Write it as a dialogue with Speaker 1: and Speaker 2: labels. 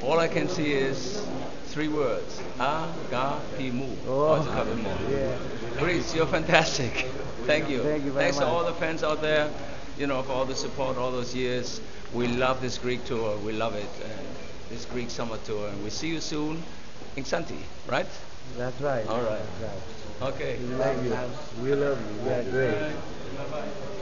Speaker 1: All I can see is three words. Agapimu.
Speaker 2: Oh,
Speaker 1: It's a couple more.
Speaker 2: yeah.
Speaker 1: Greece, you're fantastic. Thank you.
Speaker 2: Thank you very
Speaker 1: Thanks to
Speaker 2: much.
Speaker 1: all the fans out there, for all the support all those years. We love this Greek tour. We love it. This Greek summer tour. And we see you soon in Xanthi, right?
Speaker 2: That's right.
Speaker 1: All right.
Speaker 2: That's right.
Speaker 1: Okay.
Speaker 2: We love you. We love you. Yeah, great.
Speaker 1: Bye-bye.